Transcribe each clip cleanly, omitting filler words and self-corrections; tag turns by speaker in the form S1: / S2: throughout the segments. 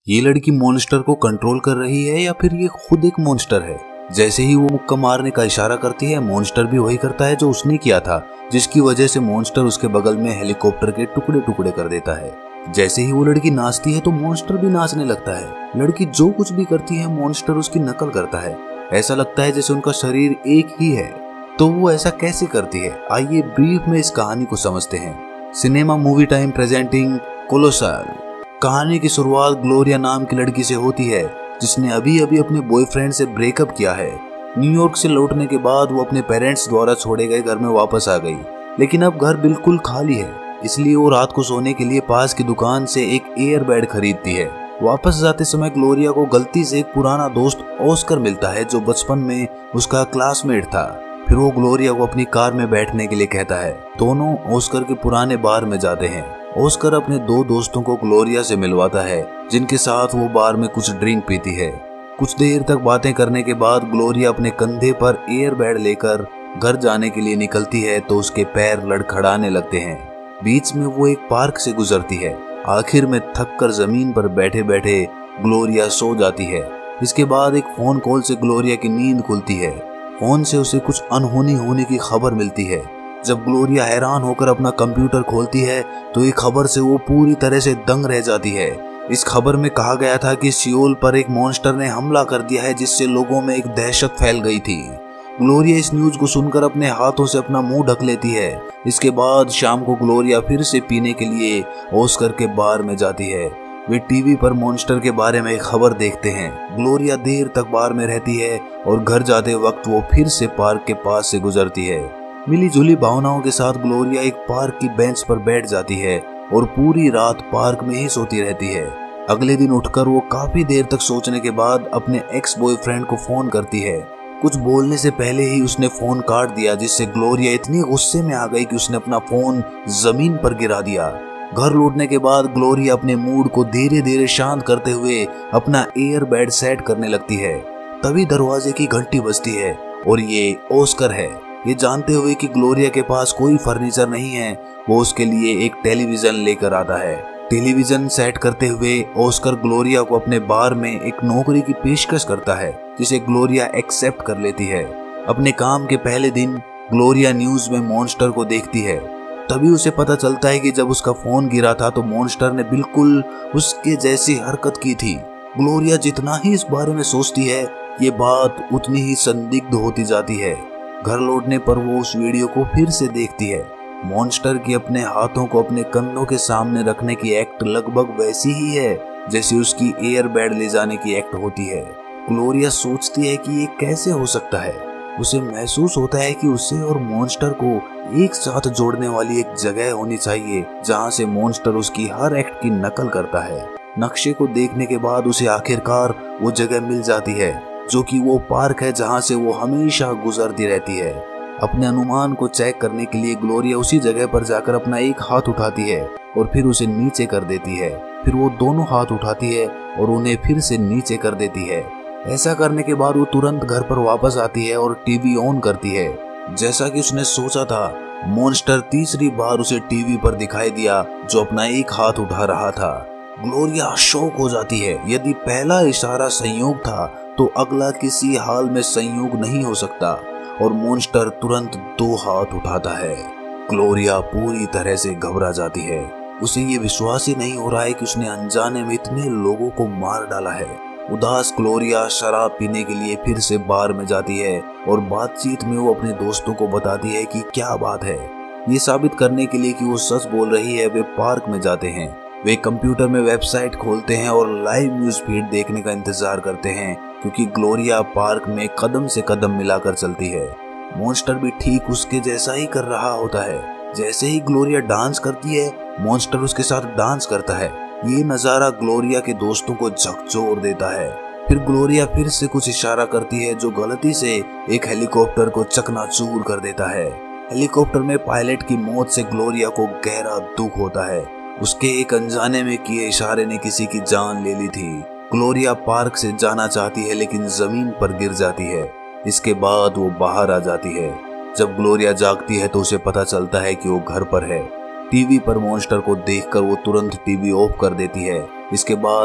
S1: ये लड़की मॉन्स्टर को कंट्रोल कर रही है या फिर ये खुद एक मॉन्स्टर है। जैसे ही वो मुक्का मारने का इशारा करती है, मॉन्स्टर भी वही करता है जो उसने किया था, जिसकी वजह से मॉन्स्टर उसके बगल में हेलीकॉप्टर के टुकड़े टुकड़े कर देता है। जैसे ही वो लड़की नाचती है तो मॉन्स्टर भी नाचने लगता है। लड़की जो कुछ भी करती है मॉन्स्टर उसकी नकल करता है। ऐसा लगता है जैसे उनका शरीर एक ही है। तो वो ऐसा कैसे करती है, आइए ब्रीफ में इस कहानी को समझते हैं। Cinema movie time presenting colossal. कहानी की शुरुआत ग्लोरिया नाम की लड़की से होती है, जिसने अभी अभी अपने बॉयफ्रेंड से ब्रेकअप किया है। न्यूयॉर्क से लौटने के बाद वो अपने पेरेंट्स द्वारा छोड़े गए घर में वापस आ गई, लेकिन अब घर बिल्कुल खाली है। इसलिए वो रात को सोने के लिए पास की दुकान से एक एयर बेड खरीदती है। वापस जाते समय ग्लोरिया को गलती से एक पुराना दोस्त ऑस्कर मिलता है, जो बचपन में उसका क्लासमेट था। फिर वो ग्लोरिया को अपनी कार में बैठने के लिए कहता है। दोनों ऑस्कर के पुराने बार में जाते हैं। ऑस्कर अपने दो दोस्तों को ग्लोरिया से मिलवाता है, जिनके साथ वो बार में कुछ ड्रिंक पीती है। कुछ देर तक बातें करने के बाद ग्लोरिया अपने कंधे पर एयर बेड लेकर घर जाने के लिए निकलती है तो उसके पैर लड़खड़ाने लगते हैं। बीच में वो एक पार्क से गुजरती है। आखिर में थक कर जमीन पर बैठे बैठे ग्लोरिया सो जाती है। इसके बाद एक फोन कॉल से ग्लोरिया की नींद खुलती है। फोन से उसे कुछ अनहोनी होने की खबर मिलती है। जब ग्लोरिया हैरान होकर अपना कंप्यूटर खोलती है तो एक खबर से वो पूरी तरह से दंग रह जाती है। इस खबर में कहा गया था कि सियोल पर एक मॉन्स्टर ने हमला कर दिया है, जिससे लोगों में एक दहशत फैल गई थी। ग्लोरिया इस न्यूज को सुनकर अपने हाथों से अपना मुंह ढक लेती है। इसके बाद शाम को ग्लोरिया फिर से पीने के लिए ऑस्कर के बार में जाती है। वे टीवी पर मॉन्स्टर के बारे में एक खबर देखते हैं। ग्लोरिया देर तक बार में रहती है और घर जाते वक्त वो फिर से पार्क के पास से गुजरती है। मिली जुली भावनाओं के साथ ग्लोरिया एक पार्क की बेंच पर बैठ जाती है और पूरी रात पार्क में ही सोती रहती है। अगले दिन उठकर वो काफी देर तक सोचने के बाद अपने एक्स बॉयफ्रेंड को फोन करती है। कुछ बोलने से पहले ही उसने फोन काट दिया, जिससे ग्लोरिया इतनी गुस्से में आ गई कि उसने अपना फोन जमीन पर गिरा दिया। घर लौटने के बाद ग्लोरिया अपने मूड को धीरे धीरे शांत करते हुए अपना एयर बेड सेट करने लगती है। तभी दरवाजे की घंटी बजती है और ये ऑस्कर है। ये जानते हुए कि ग्लोरिया के पास कोई फर्नीचर नहीं है, वो उसके लिए एक टेलीविजन लेकर आता है। टेलीविजन सेट करते हुए ऑस्कर ग्लोरिया को अपने बार में एक नौकरी की पेशकश करता है, जिसे ग्लोरिया एक्सेप्ट कर लेती है। अपने काम के पहले दिन ग्लोरिया न्यूज में मॉन्स्टर को देखती है। तभी उसे पता चलता है कि जब उसका फोन गिरा था तो मॉन्स्टर ने बिल्कुल उसके जैसी हरकत की थी। ग्लोरिया जितना ही इस बारे में सोचती है, ये बात उतनी ही संदिग्ध होती जाती है। घर लौटने पर वो उस वीडियो को फिर से देखती है। मॉन्स्टर की अपने हाथों को अपने कंधों के सामने रखने की एक्ट लगभग वैसी ही है जैसे उसकी एयर बेड ले जाने की एक्ट होती है। ग्लोरिया सोचती है कि ये कैसे हो सकता है। उसे महसूस होता है कि उसे और मॉन्स्टर को एक साथ जोड़ने वाली एक जगह होनी चाहिए, जहां से मॉन्स्टर उसकी हर एक्ट की नकल करता है। नक्शे को देखने के बाद उसे आखिरकार वो जगह मिल जाती है, जो कि वो पार्क है जहां से वो हमेशा गुजरती रहती है। अपने अनुमान को चेक करने के लिए ग्लोरिया उसी जगह पर जाकर अपना एक हाथ उठाती है और फिर उसे नीचे कर देती है। फिर वो दोनों हाथ उठाती है और उन्हें फिर से नीचे कर देती है। ऐसा करने के बाद वो तुरंत घर पर वापस आती है और टीवी ऑन करती है। जैसा कि उसने सोचा था, मॉन्स्टर तीसरी बार उसे टीवी पर दिखाई दिया, जो अपना एक हाथ उठा रहा था। ग्लोरिया शॉक हो जाती है। यदि पहला इशारा संयोग था तो अगला किसी हाल में संयोग नहीं हो सकता, और मॉन्स्टर तुरंत दो हाथ उठाता है। ग्लोरिया पूरी तरह से घबरा जाती है। उसे ये विश्वास ही नहीं हो रहा है कि उसने अनजाने में इतने लोगों को मार डाला है। उदास ग्लोरिया शराब पीने के लिए फिर से बार में जाती है और बातचीत में वो अपने दोस्तों को बताती है कि क्या बात है। ये साबित करने के लिए कि वो सच बोल रही है, वे पार्क में जाते हैं। वे कंप्यूटर में वेबसाइट खोलते हैं और लाइव न्यूज फीड देखने का इंतजार करते हैं, क्योंकि ग्लोरिया पार्क में कदम से कदम मिलाकर चलती है। मॉन्स्टर भी ठीक उसके जैसा ही कर रहा होता है। जैसे ही ग्लोरिया डांस करती है, मॉन्स्टर उसके साथ डांस करता है। ये नजारा ग्लोरिया के दोस्तों को झकझोर देता है। फिर ग्लोरिया फिर से कुछ इशारा करती है, जो गलती से एक हेलीकॉप्टर को चकनाचूर कर देता है। हेलीकॉप्टर में पायलट की मौत से ग्लोरिया को गहरा दुख होता है। उसके एक अनजाने में किए इशारे ने किसी की जान ले ली थी। ग्लोरिया पार्क से जाना चाहती है, लेकिन जमीन पर गिर जाती है। इसके बाद वो बाहर आ जाती है। जब ग्लोरिया जागती है तो उसे पता चलता है कि वो घर पर है। टीवी पर मॉन्स्टर को देखकर वो तुरंत टीवी ऑफ कर देती है। इसके बाद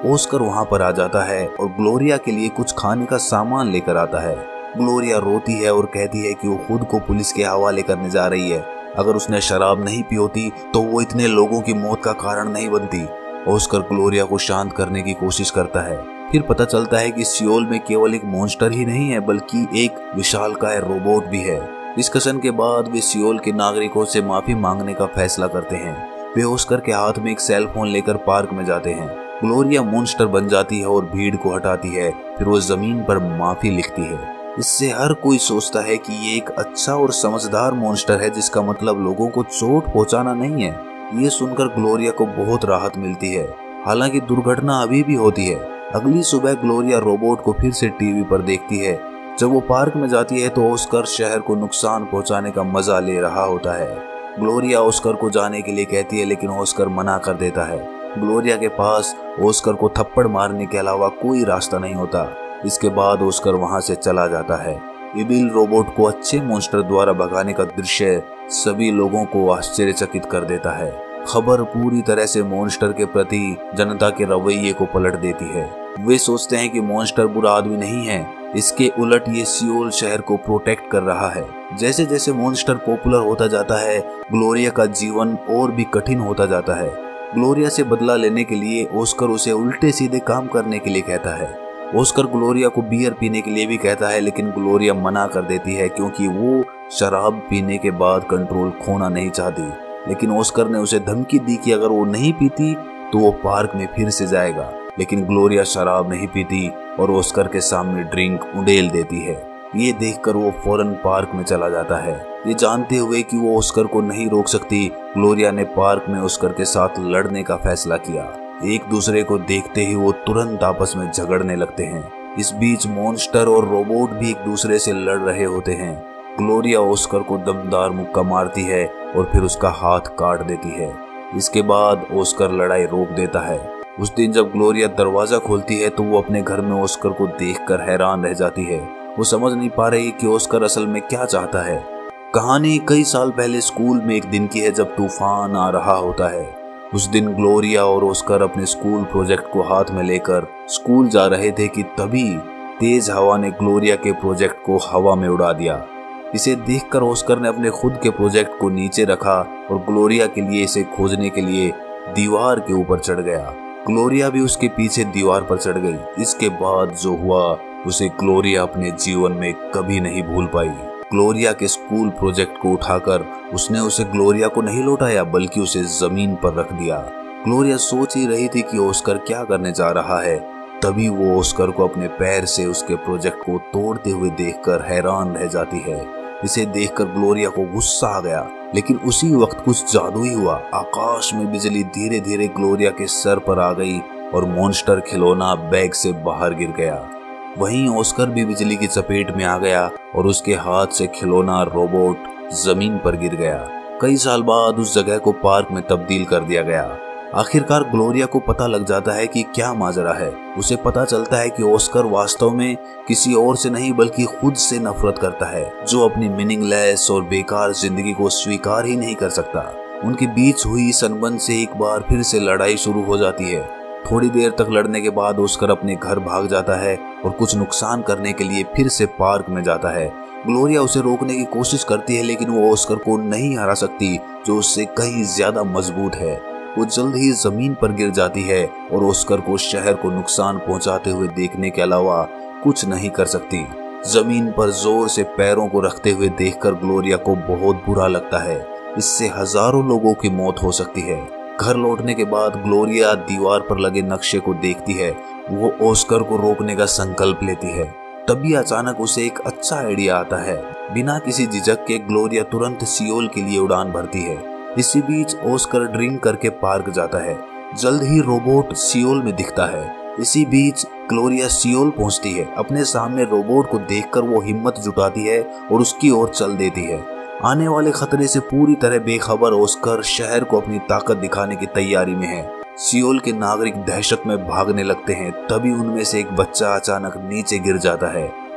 S1: ऑस्कर वहां पर आ जाता है और ग्लोरिया के लिए कुछ खाने का सामान लेकर आता है। ग्लोरिया रोती है और कहती है कि वो खुद को पुलिस के हवाले करने जा रही है। अगर उसने शराब नहीं पी होती तो वो इतने लोगों की मौत का कारण नहीं बनती। ऑस्कर ग्लोरिया को शांत करने की कोशिश करता है। फिर पता चलता है कि सियोल में केवल एक मॉन्स्टर ही नहीं है बल्कि एक विशालकाय रोबोट भी है। डिस्कशन के बाद वे सियोल के नागरिकों से माफी मांगने का फैसला करते हैं। वे ऑस्कर के हाथ में एक सेल फोन लेकर पार्क में जाते हैं। ग्लोरिया मॉन्स्टर बन जाती है और भीड़ को हटाती है। फिर वो जमीन पर माफी लिखती है। इससे हर कोई सोचता है कि ये एक अच्छा और समझदार मॉन्स्टर है जिसका मतलब लोगों को चोट पहुंचाना नहीं है। ये सुनकर ग्लोरिया को बहुत राहत मिलती है। हालांकि दुर्घटना अभी भी होती है। अगली सुबह ग्लोरिया रोबोट को फिर से टीवी पर देखती है। जब वो पार्क में जाती है तो ऑस्कर शहर को नुकसान पहुंचाने का मजा ले रहा होता है। ग्लोरिया ऑस्कर को जाने के लिए कहती है लेकिन ऑस्कर मना कर देता है। ग्लोरिया के पास ऑस्कर को थप्पड़ मारने के अलावा कोई रास्ता नहीं होता। इसके बाद ऑस्कर वहां से चला जाता है। इविल रोबोट को अच्छे मॉन्स्टर द्वारा भगाने का दृश्य सभी लोगों को आश्चर्यचकित कर देता है। खबर पूरी तरह से मॉन्स्टर के प्रति जनता के रवैये को पलट देती है। वे सोचते हैं कि मॉन्स्टर बुरा आदमी नहीं है, इसके उलट ये सियोल शहर को प्रोटेक्ट कर रहा है। जैसे जैसे मॉन्स्टर पॉपुलर होता जाता है, ग्लोरिया का जीवन और भी कठिन होता जाता है। ग्लोरिया से बदला लेने के लिए ऑस्कर उसे उल्टे सीधे काम करने के लिए कहता है। ऑस्कर ग्लोरिया को बियर पीने के लिए भी कहता है लेकिन ग्लोरिया मना कर देती है क्योंकि वो शराब पीने के बाद कंट्रोल खोना नहीं चाहती। लेकिन ऑस्कर ने उसे धमकी दी कि अगर वो नहीं पीती तो वो पार्क में फिर से जाएगा। लेकिन ग्लोरिया शराब नहीं पीती और ऑस्कर के सामने ड्रिंक उंडेल देती है। ये देखकर वो फौरन पार्क में चला जाता है। ये जानते हुए कि वो ऑस्कर को नहीं रोक सकती, ग्लोरिया ने पार्क में ऑस्कर के साथ लड़ने का फैसला किया। एक दूसरे को देखते ही वो तुरंत आपस में झगड़ने लगते हैं। इस बीच मॉन्स्टर और रोबोट भी एक दूसरे से लड़ रहे होते हैं। ग्लोरिया ऑस्कर को दमदार मुक्का मारती है और फिर उसका हाथ काट देती है। इसके बाद ऑस्कर लड़ाई रोक देता है। उस दिन जब ग्लोरिया दरवाजा खोलती है तो वो अपने घर में ऑस्कर को देखकर हैरान रह जाती है। वो समझ नहीं पा रही कि ऑस्कर असल में क्या चाहता है। कहानी कई साल पहले स्कूल में एक दिन की है जब तूफान आ रहा होता है। उस दिन ग्लोरिया और ऑस्कर अपने स्कूल प्रोजेक्ट को हाथ में लेकर स्कूल जा रहे थे कि तभी तेज हवा ने ग्लोरिया के प्रोजेक्ट को हवा में उड़ा दिया। इसे देखकर ऑस्कर ने अपने खुद के प्रोजेक्ट को नीचे रखा और ग्लोरिया के लिए इसे खोजने के लिए दीवार के ऊपर चढ़ गया। ग्लोरिया भी उसके पीछे दीवार पर चढ़ गई। इसके बाद जो हुआ उसे ग्लोरिया अपने जीवन में कभी नहीं भूल पाई। ग्लोरिया के स्कूल प्रोजेक्ट को उठाकर उसने उसे ग्लोरिया को नहीं लौटाया बल्कि उसे जमीन पर रख दिया। ग्लोरिया सोच ही रही थी कि ऑस्कर क्या करने जा रहा है। तभी वो ऑस्कर को अपने पैर से उसके प्रोजेक्ट को तोड़ते हुए देखकर हैरान रह जाती है। इसे देखकर ग्लोरिया को गुस्सा आ गया, लेकिन उसी वक्त कुछ जादू ही हुआ। आकाश में बिजली धीरे धीरे ग्लोरिया के सर पर आ गई और मॉन्स्टर खिलौना बैग से बाहर गिर गया। वहीं ऑस्कर भी बिजली की चपेट में आ गया और उसके हाथ से खिलौना रोबोट जमीन पर गिर गया। कई साल बाद उस जगह को पार्क में तब्दील कर दिया गया। आखिरकार ग्लोरिया को पता लग जाता है कि क्या माजरा है। उसे पता चलता है कि ऑस्कर वास्तव में किसी और से नहीं बल्कि खुद से नफरत करता है, जो अपनी मीनिंगलेस और बेकार जिंदगी को स्वीकार ही नहीं कर सकता। उनके बीच हुई इस अनबन से एक बार फिर से लड़ाई शुरू हो जाती है। थोड़ी देर तक लड़ने के बाद ऑस्कर अपने घर भाग जाता है और कुछ नुकसान करने के लिए फिर से पार्क में जाता है। ग्लोरिया उसे रोकने की कोशिश करती है लेकिन वो ऑस्कर को नहीं हरा सकती, जो उससे कहीं ज्यादा मजबूत है। वो जल्द ही जमीन पर गिर जाती है और ऑस्कर को शहर को नुकसान पहुंचाते हुए देखने के अलावा कुछ नहीं कर सकती। जमीन पर जोर से पैरों को रखते हुए देखकर ग्लोरिया को बहुत बुरा लगता है। इससे हजारों लोगों की मौत हो सकती है। घर लौटने के बाद ग्लोरिया दीवार पर लगे नक्शे को देखती है। वो ऑस्कर को रोकने का संकल्प लेती है। तभी अचानक उसे एक अच्छा आइडिया आता है। बिना किसी झिझक के ग्लोरिया तुरंत सियोल के लिए उड़ान भरती है। इसी बीच ऑस्कर ड्रिंक करके पार्क जाता है। जल्द ही रोबोट सियोल में दिखता है। इसी बीच ग्लोरिया सियोल पहुंचती है। अपने सामने रोबोट को देखकर वो हिम्मत जुटाती है और उसकी ओर चल देती है। आने वाले खतरे से पूरी तरह बेखबर ऑस्कर शहर को अपनी ताकत दिखाने की तैयारी में है। सियोल के नागरिक दहशत में भागने लगते हैं। तभी उनमें से एक बच्चा अचानक नीचे गिर जाता है।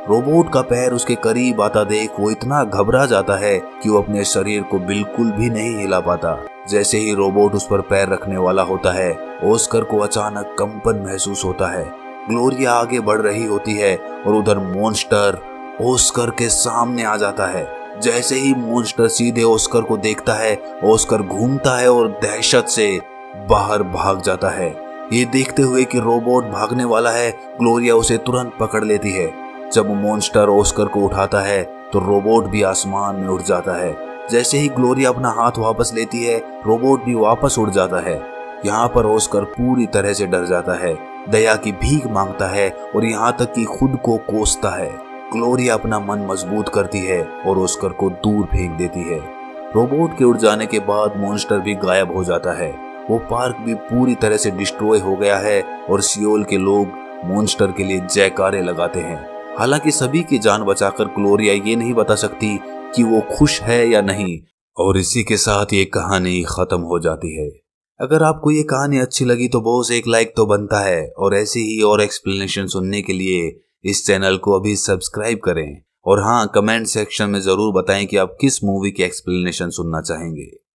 S1: रोबोट का पैर उसके करीब आता देख वो इतना घबरा जाता है कि वो अपने शरीर को बिल्कुल भी नहीं हिला पाता। जैसे ही रोबोट उस पर पैर रखने वाला होता है, ऑस्कर को अचानक कंपन महसूस होता है। ग्लोरिया आगे बढ़ रही होती है और उधर मॉन्स्टर ऑस्कर के सामने आ जाता है। जैसे ही मॉन्स्टर सीधे ऑस्कर को देखता है, ऑस्कर घूमता है और दहशत से बाहर भाग जाता है। ये देखते हुए कि रोबोट भागने वाला है, ग्लोरिया उसे तुरंत पकड़ लेती है। जब मॉन्स्टर ऑस्कर को उठाता है तो रोबोट भी आसमान में उड़ जाता है। जैसे ही ग्लोरिया अपना हाथ वापस लेती है, रोबोट भी वापस उड़ जाता है। यहाँ पर ऑस्कर पूरी तरह से डर जाता है, दया की भीख मांगता है और यहाँ तक कि खुद को कोसता है। ग्लोरिया अपना मन मजबूत करती है और ऑस्कर को दूर फेंक देती है। रोबोट के उड़ जाने के बाद मॉन्स्टर भी गायब हो जाता है। वो पार्क भी पूरी तरह से डिस्ट्रॉय हो गया है और सियोल के लोग मॉन्स्टर के लिए जयकारे लगाते हैं। हालांकि सभी की जान बचाकर ग्लोरिया ये नहीं बता सकती कि वो खुश है या नहीं। और इसी के साथ ये कहानी खत्म हो जाती है। अगर आपको ये कहानी अच्छी लगी तो बॉस एक लाइक तो बनता है, और ऐसी ही और एक्सप्लेनेशन सुनने के लिए इस चैनल को अभी सब्सक्राइब करें। और हाँ, कमेंट सेक्शन में जरूर बताएं कि आप किस मूवी की एक्सप्लेनेशन सुनना चाहेंगे।